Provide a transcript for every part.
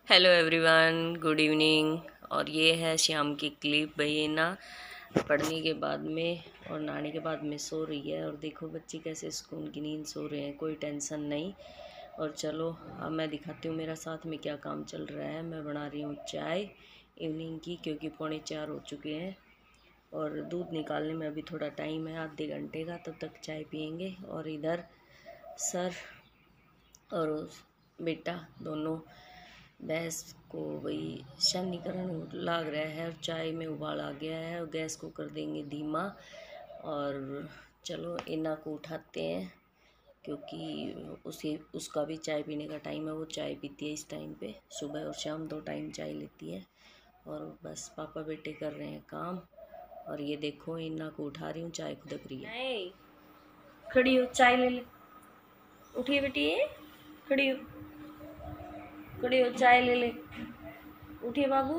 Hello everyone, good evening. और ये है शाम की क्लिप। भैया ना पढ़ने के बाद में और नहाने के बाद में सो रही है। और देखो बच्चे कैसे सुकून की नींद सो रहे हैं, कोई टेंशन नहीं। और चलो अब मैं दिखाती हूँ मेरा साथ में क्या काम चल रहा है। मैं बना रही हूँ चाय इवनिंग की, क्योंकि 3:45 हो चुके हैं। और दूध निकालने में अभी थोड़ा टाइम है, आधे घंटे का, तब तक चाय पियेंगे। और इधर सर और बेटा दोनों भैंस को वही शनिकरण लाग रहा है। और चाय में उबाल आ गया है और गैस को कर देंगे धीमा। और चलो इना को उठाते हैं, क्योंकि उसे उसका भी चाय पीने का टाइम है। वो चाय पीती है इस टाइम पे, सुबह और शाम 2 टाइम चाय लेती है। और बस पापा बेटे कर रहे हैं काम। और ये देखो इना को उठा रही हूँ, चाय खुदक रही है। खड़ी हो, चाय ले ले। उठिए बेटी, खड़ी हो, खड़ी हो, चाय ले ले। उठिए बाबू,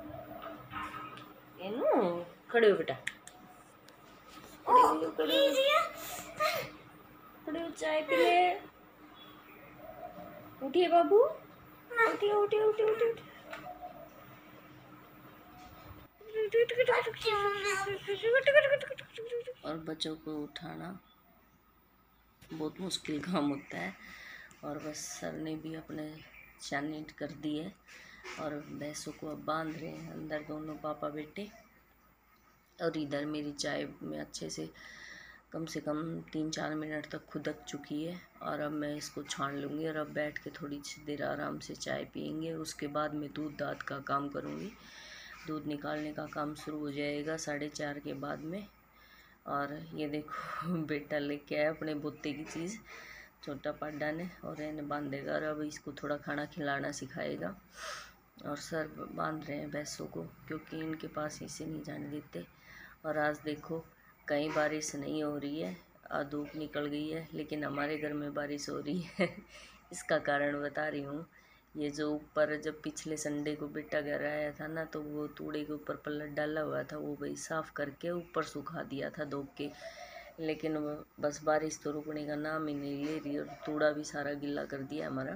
एनू खड़े हो बेटा, खड़े हो, चाय पी ले। उठिए बाबू, उठिए उठिए उठिए उठिए। और बच्चों को उठाना बहुत मुश्किल काम होता है। और बस सर ने भी अपने शानी कर दी है। और भैंसों को अब बांध रहे हैं अंदर दोनों पापा बेटे। और इधर मेरी चाय में अच्छे से कम 3-4 मिनट तक खुदक चुकी है। और अब मैं इसको छान लूँगी और अब बैठ के थोड़ी सी देर आराम से चाय पियेंगे। उसके बाद मैं दूध दाद का काम करूँगी। दूध निकालने का काम शुरू हो जाएगा 4:30 के बाद में। और ये देखो बेटा लेके आया अपने बोते की चीज़, छोटा पाड्डा ने, और इन्हें बांधेगा। और अब इसको थोड़ा खाना खिलाना सिखाएगा। और सर बांध रहे हैं भैंसों को, क्योंकि इनके पास इसे नहीं जाने देते। और आज देखो कहीं बारिश नहीं हो रही है, धूप निकल गई है, लेकिन हमारे घर में बारिश हो रही है। इसका कारण बता रही हूँ। ये जो ऊपर जब पिछले संडे को बेटा घर आया था ना, तो वो तूड़े के ऊपर पल्लट डाला हुआ था, वो भाई साफ़ करके ऊपर सुखा दिया था धो के। लेकिन बस बारिश तो रुकने का नाम ही नहीं ले रही, और तूड़ा भी सारा गिला कर दिया हमारा।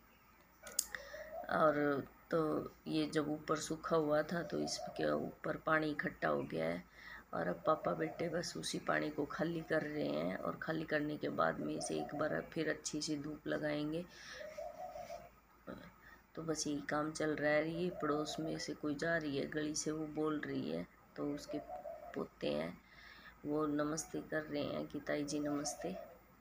और तो ये जब ऊपर सूखा हुआ था तो इसके ऊपर पानी इकट्ठा हो गया है। और अब पापा बेटे बस उसी पानी को खाली कर रहे हैं। और खाली करने के बाद में इसे एक बार फिर अच्छी सी धूप लगाएंगे। तो बस यही काम चल रहा है। ये पड़ोस में से कोई जा रही है गली से, वो बोल रही है, तो उसके पोते हैं वो नमस्ते कर रहे हैं कि ताई जी नमस्ते।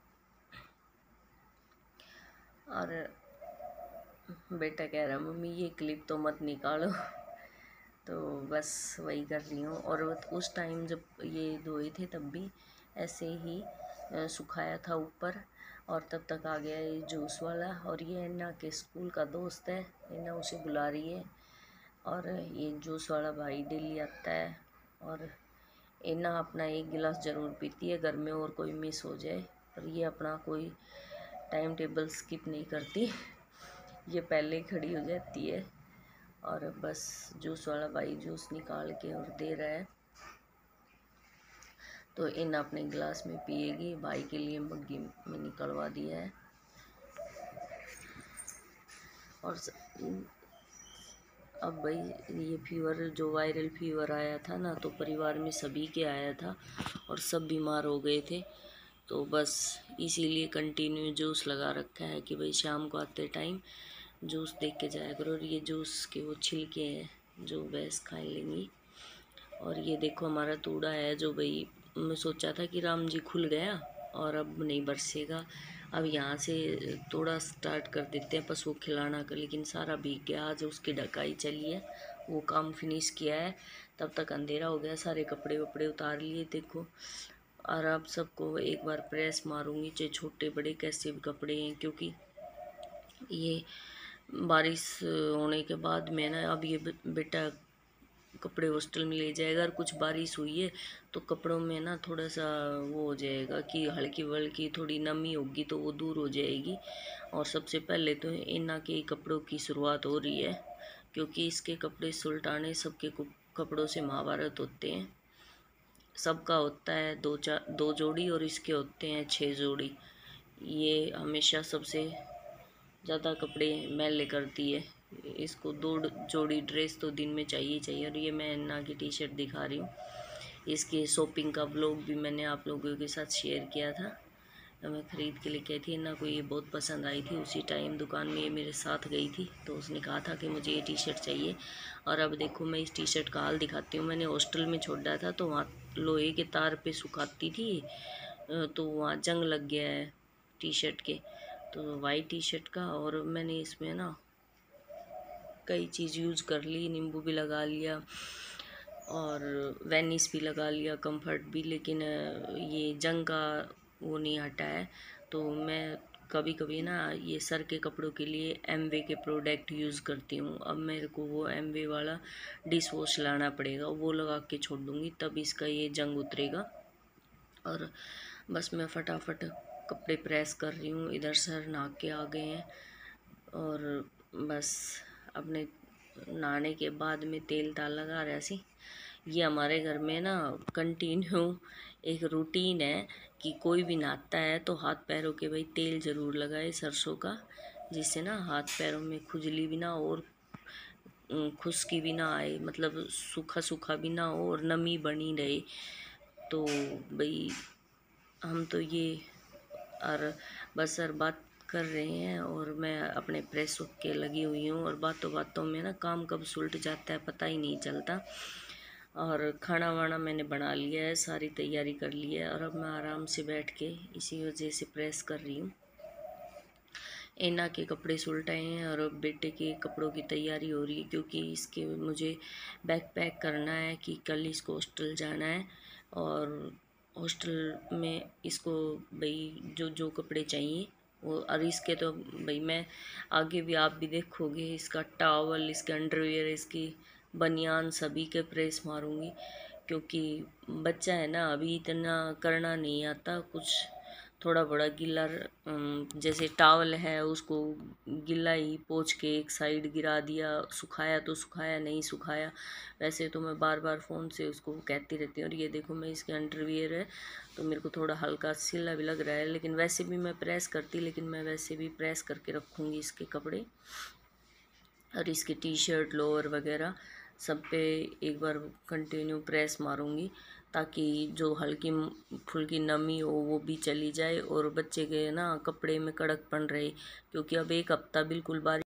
और बेटा कह रहा है मम्मी ये क्लिप तो मत निकालो। तो बस वही कर रही हूँ। और उस टाइम जब ये धोए थे तब भी ऐसे ही सुखाया था ऊपर। और तब तक आ गया ये जूस वाला। और ये अन्ना के स्कूल का दोस्त है, अन्ना उसे बुला रही है। और ये जूस वाला भाई डेली आता है। और अन्ना अपना एक गिलास ज़रूर पीती है घर में, और कोई मिस हो जाए। पर ये अपना कोई टाइम टेबल स्किप नहीं करती, ये पहले ही खड़ी हो जाती है। और बस जूस वाला भाई जूस निकाल के और दे रहा है, तो इन अपने गिलास में पिएगी। भाई के लिए मग्गी में निकलवा दिया है। और अब भाई ये फीवर जो वायरल फीवर आया था ना, तो परिवार में सभी के आया था और सब बीमार हो गए थे। तो बस इसीलिए कंटिन्यू जूस लगा रखा है कि भाई शाम को आते टाइम जूस देख के जाया करो। और ये जूस के वो छिलके हैं जो भैंस खा लेंगी। और ये देखो हमारा तूड़ा है, जो भाई मैं सोचा था कि राम जी खुल गया और अब नहीं बरसेगा, अब यहाँ से तूड़ा स्टार्ट कर देते हैं पशु खिलाना का। लेकिन सारा भीग गया, आज उसकी ढकाई चली है, वो काम फिनिश किया है। तब तक अंधेरा हो गया, सारे कपड़े वपड़े उतार लिए देखो। और अब सबको एक बार प्रेस मारूंगी, चाहे छोटे बड़े कैसे भी कपड़े हैं, क्योंकि ये बारिश होने के बाद में ना, अब ये बेटा कपड़े हॉस्टल में ले जाएगा। और कुछ बारिश हुई है तो कपड़ों में ना थोड़ा सा वो हो जाएगा कि हल्की वल्की थोड़ी नमी होगी, तो वो दूर हो जाएगी। और सबसे पहले तो इन्ना के कपड़ों की शुरुआत हो रही है, क्योंकि इसके कपड़े सुलटाने सबके कपड़ों से महाभारत होते हैं। सबका होता है 2 जोड़ी, और इसके होते हैं 6 जोड़ी। ये हमेशा सबसे ज़्यादा कपड़े मैले करती है, इसको 2 जोड़ी ड्रेस तो दिन में चाहिए चाहिए। और ये मैं अन्ना की टी शर्ट दिखा रही हूँ। इसके शॉपिंग का व्लॉग भी मैंने आप लोगों के साथ शेयर किया था। मैं ख़रीद के लेके आई थी, अन्ना को ये बहुत पसंद आई थी। उसी टाइम दुकान में ये मेरे साथ गई थी, तो उसने कहा था कि मुझे ये टी शर्ट चाहिए। और अब देखो मैं इस टी शर्ट का हाल दिखाती हूँ। मैंने हॉस्टल में छोड़ा था, तो वहाँ लोहे के तार पे सुखाती थी, तो वहाँ जंग लग गया है टी शर्ट के, तो वाइट टी शर्ट का। और मैंने इसमें ना कई चीज़ यूज़ कर ली, नींबू भी लगा लिया और वेनिस भी लगा लिया, कंफर्ट भी, लेकिन ये जंग का वो नहीं हटा है। तो मैं कभी कभी ना ये सर के कपड़ों के लिए एमवे के प्रोडक्ट यूज़ करती हूँ। अब मेरे को वो एमवे वाला डिश वॉश लाना पड़ेगा, वो लगा के छोड़ दूँगी, तब इसका ये जंग उतरेगा। और बस मैं फटाफट कपड़े प्रेस कर रही हूँ। इधर सर नहा के आ गए हैं और बस अपने नहाने के बाद में तेल ताल लगा रहा सी। ये हमारे घर में ना कंटिन्यू एक रूटीन है कि कोई भी नहाता है तो हाथ पैरों के भाई तेल ज़रूर लगाए सरसों का, जिससे ना हाथ पैरों में खुजली भी ना हो और खुश्की भी ना आए, मतलब सूखा सूखा भी ना हो और नमी बनी रहे। तो भाई हम तो ये और बस सर बात कर रहे हैं और मैं अपने प्रेस के लगी हुई हूँ। और बातों बातों में ना काम कब सुलट जाता है पता ही नहीं चलता। और खाना वाना मैंने बना लिया है, सारी तैयारी कर ली है, और अब मैं आराम से बैठ के इसी वजह से प्रेस कर रही हूँ। एना के कपड़े सुलटाए हैं और अब बेटे के कपड़ों की तैयारी हो रही है, क्योंकि इसके मुझे बैग पैक करना है कि कल इसको हॉस्टल जाना है। और हॉस्टल में इसको भाई जो जो कपड़े चाहिए वो, और इसके तो भाई मैं आगे भी आप भी देखोगे, इसका टॉवल, इसके अंडरवियर, इसकी बनियान सभी के प्रेस मारूंगी, क्योंकि बच्चा है ना, अभी इतना करना नहीं आता कुछ। थोड़ा बड़ा गिला जैसे टॉवल है उसको गिला ही पोंछ के एक साइड गिरा दिया, सुखाया तो सुखाया, नहीं सुखाया। वैसे तो मैं बार बार फ़ोन से उसको कहती रहती हूँ। और ये देखो मैं इसके अंडरवियर है, तो मेरे को थोड़ा हल्का सिला भी लग रहा है, लेकिन वैसे भी मैं प्रेस करती, लेकिन मैं वैसे भी प्रेस करके रखूँगी इसके कपड़े। और इसके टी शर्ट लोअर वगैरह सब पे एक बार कंटिन्यू प्रेस मारूंगी, ताकि जो हल्की फुल्की नमी हो वो भी चली जाए और बच्चे के ना कपड़े में कड़कपन रहे, क्योंकि अब एक हफ्ता बिल्कुल बारिश